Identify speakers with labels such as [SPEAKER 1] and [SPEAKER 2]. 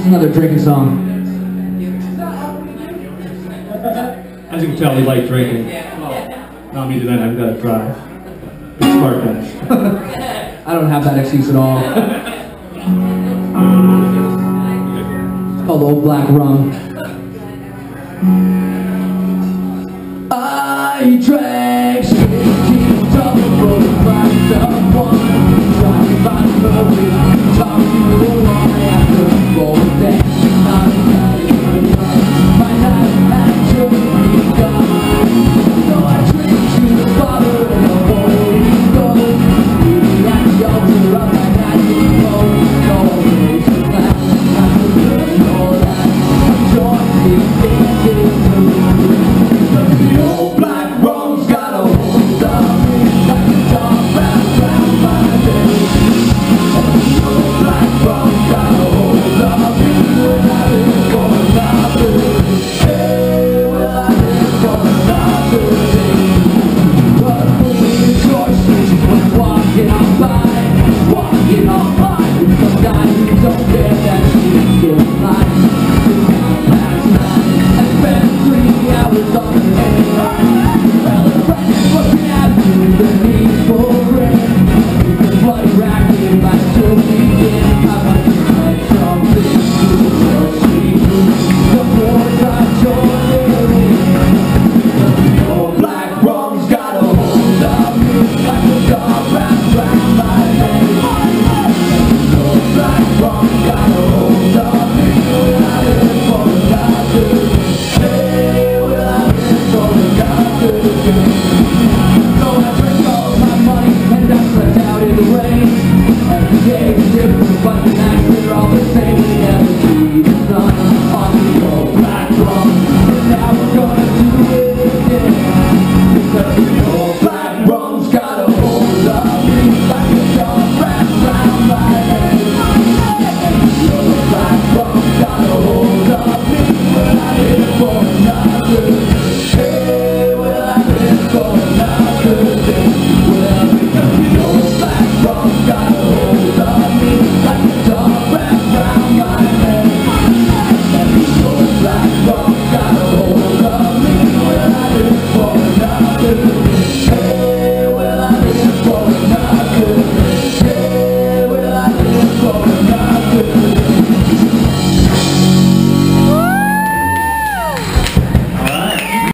[SPEAKER 1] It's another drinking song.
[SPEAKER 2] As you can tell, we like drinking. Not me tonight, I've got to drive. It's smart guys.
[SPEAKER 1] I don't have that excuse at all. It's called Old Black Rum. I drank 16 double for the price of one. Trying to find a purpose, talk to the one.